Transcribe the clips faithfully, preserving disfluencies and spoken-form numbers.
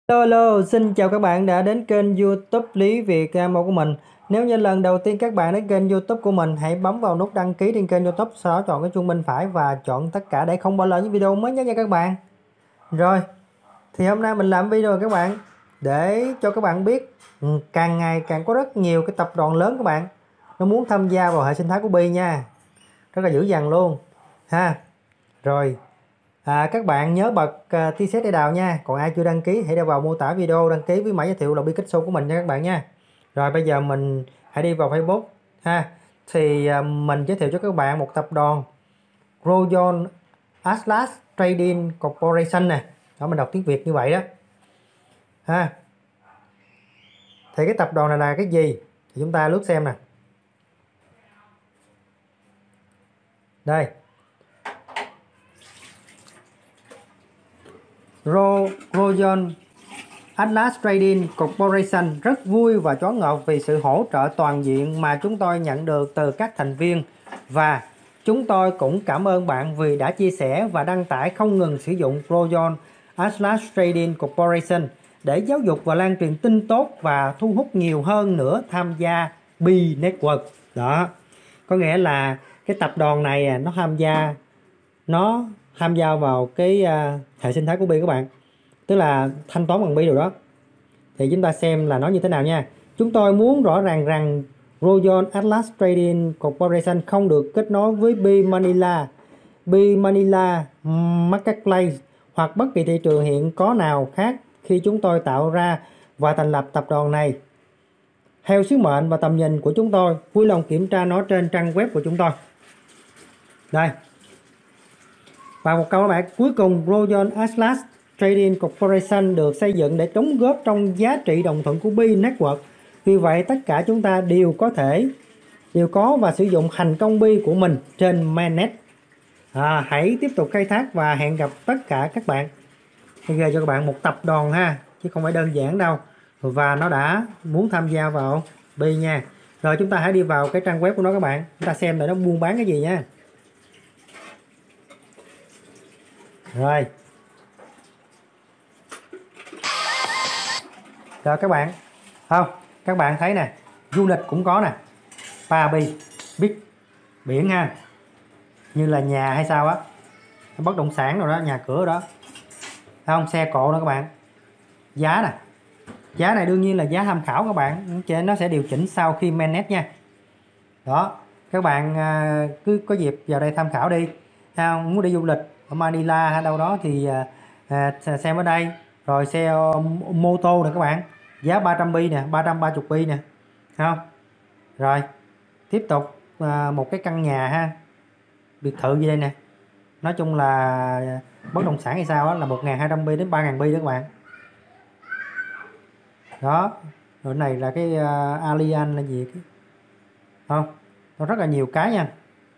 Hello, hello, xin chào các bạn đã đến kênh YouTube Lý Việt Nam của mình. Nếu như lần đầu tiên các bạn đến kênh YouTube của mình, hãy bấm vào nút đăng ký trên kênh YouTube, sau đó chọn cái chuông bên phải và chọn tất cả để không bỏ lỡ những video mới nhất nha các bạn. Rồi, thì hôm nay mình làm video các bạn để cho các bạn biết ừ, càng ngày càng có rất nhiều cái tập đoàn lớn các bạn nó muốn tham gia vào hệ sinh thái của Bi nha. Rất là dữ dằn luôn ha. Rồi. À, các bạn nhớ bật uh, T-shirt để đào nha. Còn ai chưa đăng ký hãy để vào mô tả video đăng ký với mã giới thiệu là Bikixo của mình nha các bạn nha. Rồi bây giờ mình hãy đi vào Facebook ha. Thì uh, mình giới thiệu cho các bạn một tập đoàn Royal Atlas Trading Corporation nè. Đó, mình đọc tiếng Việt như vậy đó ha. Thì cái tập đoàn này là cái gì thì chúng ta lướt xem nè. Đây, Royal Atlas Trading Corporation rất vui và choáng ngợp vì sự hỗ trợ toàn diện mà chúng tôi nhận được từ các thành viên, và chúng tôi cũng cảm ơn bạn vì đã chia sẻ và đăng tải không ngừng sử dụng Royal Atlas Trading Corporation để giáo dục và lan truyền tin tốt và thu hút nhiều hơn nữa tham gia Bi Network. Đó, có nghĩa là cái tập đoàn này nó tham gia nó tham gia vào cái uh, hệ sinh thái của Bi các bạn, tức là thanh toán bằng Bi rồi đó. Thì chúng ta xem là nó như thế nào nha. Chúng tôi muốn rõ ràng rằng Royal Atlas Trading Corporation không được kết nối với Bi Manila, Bi Manila Marketplace hoặc bất kỳ thị trường hiện có nào khác khi chúng tôi tạo ra và thành lập tập đoàn này. Theo sứ mệnh và tầm nhìn của chúng tôi, vui lòng kiểm tra nó trên trang web của chúng tôi. Đây. Và một câu các bạn, cuối cùng Royal Atlas Trading Corporation được xây dựng để đóng góp trong giá trị đồng thuận của Bi Network. Vì vậy tất cả chúng ta đều có thể đều có và sử dụng thành công Bi của mình trên mainnet. À, hãy tiếp tục khai thác và hẹn gặp tất cả các bạn. Bây giờ cho các bạn một tập đoàn ha, chứ không phải đơn giản đâu. Và nó đã muốn tham gia vào Bi nha. Rồi chúng ta hãy đi vào cái trang web của nó các bạn. Chúng ta xem là nó buôn bán cái gì nha. Rồi. Rồi các bạn, không, các bạn thấy nè, du lịch cũng có nè, ba Bi, Big, biển ha, như là nhà hay sao á, bất động sản rồi đó, nhà cửa đó, không, xe cộ đó các bạn, giá nè, giá này đương nhiên là giá tham khảo các bạn, trên nó sẽ điều chỉnh sau khi mainnet nha. Đó, các bạn cứ có dịp vào đây tham khảo đi, không muốn đi du lịch ở Manila hay đâu đó thì à, xem ở đây. Rồi xe mô tô nè các bạn, giá ba trăm Bi nè, ba trăm ba mươi Bi nè, không? Rồi tiếp tục à, một cái căn nhà ha, biệt thự gì đây nè, nói chung là bất động sản hay sao đó, là một nghìn hai trăm Bi đến ba nghìn Bi đó các bạn. Đó, rồi này là cái uh, Allianz là gì cái không, nó rất là nhiều cái nha.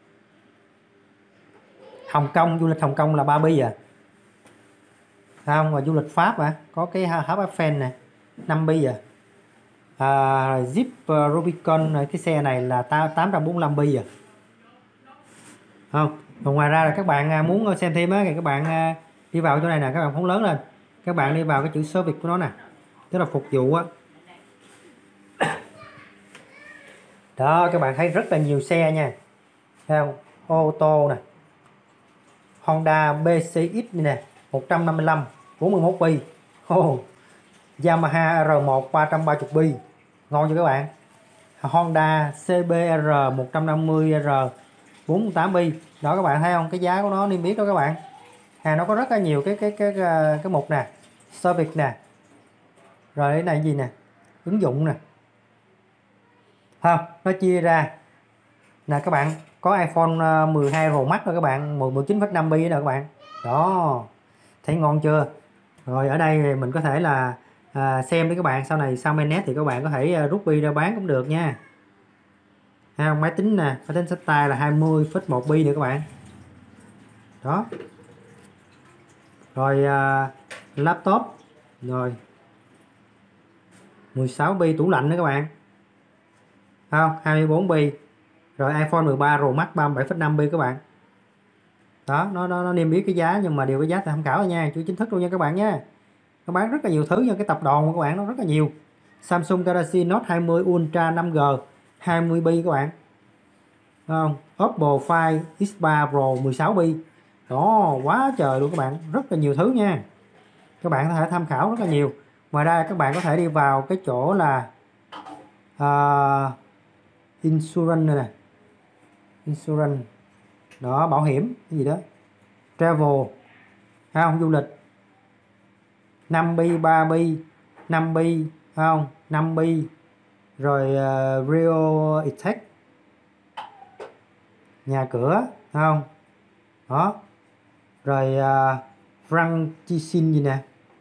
Hồng Kông, du lịch Hồng Kông là ba Bi à, không? Và du lịch Pháp à, có cái Tháp Eiffel nè, năm Bi à. À, Jeep uh, Rubicon, cái xe này là tám trăm bốn mươi lăm Bi à, không? Còn ngoài ra là các bạn muốn xem thêm á thì các bạn đi vào chỗ này nè, các bạn phóng lớn lên, các bạn đi vào cái chữ service của nó nè, tức là phục vụ á. Đó, các bạn thấy rất là nhiều xe nha, thấy không? Ô tô nè, Honda bê xê ích nè, một trăm năm mươi lăm, bốn mươi mốt Bi. Oh. Yamaha R một ba trăm ba mươi Bi, ngon cho các bạn. Honda xê bê rờ một trăm năm mươi R bốn mươi tám Bi. Đó các bạn thấy không? Cái giá của nó niêm yết đó các bạn. À, nó có rất là nhiều cái cái cái cái, cái mục nè, service nè. Rồi cái này gì nè? Ứng dụng nè. Không, nó chia ra. Nè các bạn, có iPhone mười hai Pro Max rồi các bạn, mười chín phẩy năm Bi nữa các bạn. Đó. Thấy ngon chưa? Rồi ở đây thì mình có thể là à, xem với các bạn, sau này sau mainnet thì các bạn có thể rút Bi ra bán cũng được nha. Ha, máy tính nè, máy tính xách tay là hai mươi phẩy một Bi nữa các bạn. Đó. Rồi à, laptop, rồi mười sáu Bi, tủ lạnh nữa các bạn. Không, hai mươi bốn Bi. Rồi iPhone mười ba Pro Max ba mươi bảy phẩy năm Bi các bạn. Đó, nó nó, nó niêm yết cái giá, nhưng mà điều cái giá tham khảo nha, chưa chính thức luôn nha các bạn nha. nó bán rất là nhiều thứ nha, cái tập đoàn của các bạn nó rất là nhiều. Samsung Galaxy Note hai mươi Ultra năm G hai mươi bi các bạn, không? Oppo Find X ba Pro mười sáu bi, đó quá trời luôn các bạn, rất là nhiều thứ nha, các bạn có thể tham khảo rất là nhiều. Ngoài ra các bạn có thể đi vào cái chỗ là uh, insurance này nè, insurance đó, bảo hiểm cái gì đó, travel, không, du lịch, năm bi, ba bi, năm bi, không, năm bi, rồi uh, real estate, nhà cửa, không, đó, rồi uh, franchising gì nè,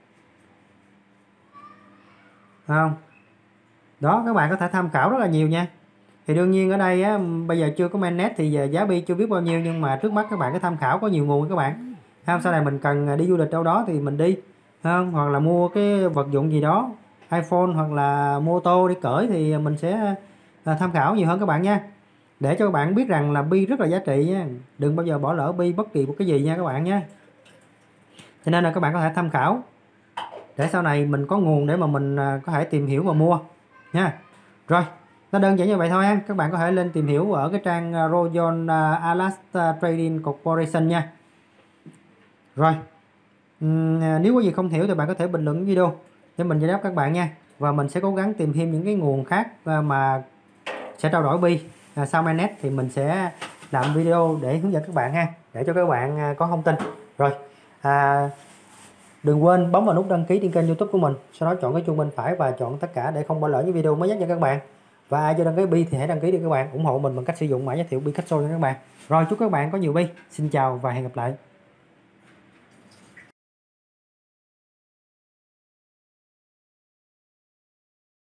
không, đó các bạn có thể tham khảo rất là nhiều nha. Thì đương nhiên ở đây á, bây giờ chưa có mainnet thì giờ giá bi chưa biết bao nhiêu, nhưng mà trước mắt các bạn có tham khảo, có nhiều nguồn các bạn, không? Sau này mình cần đi du lịch đâu đó thì mình đi, không? Hoặc là mua cái vật dụng gì đó, iPhone hoặc là mô tô đi cởi thì mình sẽ tham khảo nhiều hơn các bạn nha, để cho các bạn biết rằng là bi rất là giá trị nha, đừng bao giờ bỏ lỡ bi bất kỳ một cái gì nha các bạn nha. Cho nên là các bạn có thể tham khảo để sau này mình có nguồn để mà mình có thể tìm hiểu và mua nha. Rồi, nó đơn giản như vậy thôi ha. Các bạn có thể lên tìm hiểu ở cái trang Royal Alaska Trading Corporation nha. Rồi, uhm, nếu có gì không hiểu thì bạn có thể bình luận video để mình giải đáp các bạn nha. Và mình sẽ cố gắng tìm thêm những cái nguồn khác mà sẽ trao đổi bi. À, sau mainnet thì mình sẽ làm video để hướng dẫn các bạn ha, để cho các bạn có thông tin. Rồi, à, đừng quên bấm vào nút đăng ký trên kênh YouTube của mình, sau đó chọn cái chuông bên phải và chọn tất cả để không bỏ lỡ những video mới nhất cho các bạn. Và ai chưa đăng ký bi thì hãy đăng ký đi các bạn, ủng hộ mình bằng cách sử dụng mã giới thiệu bi cách show nha các bạn. Rồi, chúc các bạn có nhiều bi. Xin chào và hẹn gặp lại.